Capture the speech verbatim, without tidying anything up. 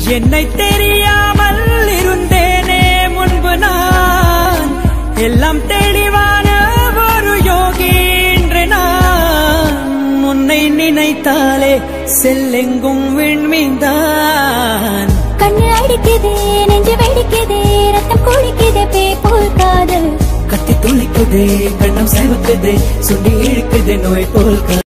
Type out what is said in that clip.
என்னை தெரியாமல் இருந்தேனே முன்பு நான் எல்லாம் தெளிவான ஒரு யோகி என்று நான் உன்னை நினைத்தாலே செல்லெங்கும் விண்மீன்தான் கண்ணு அடிக்குதே நெஞ்சு வெடிக்குதே ரத்தம் குடிக்குதே பேய் போல் காதல் கத்தி துளிக்குதே கண்ணம் சேவக்குதே சுண்டி இழுக்குதே நோய் போல்